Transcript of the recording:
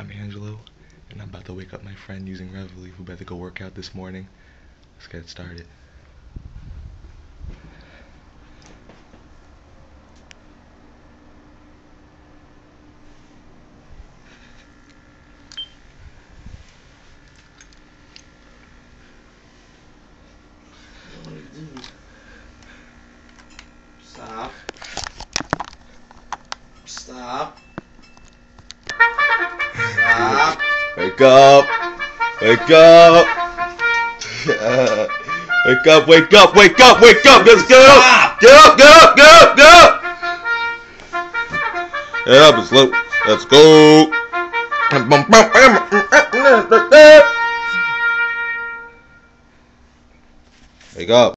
I'm Angelo, and I'm about to wake up my friend using Reveille, who better go work out this morning. Let's get started. Stop. Stop. Stop. Wake up! Wake up! Wake up, wake up, wake up, wake up! Let's go! Get up, get up, get up, get up! Get up, let's go! Wake up.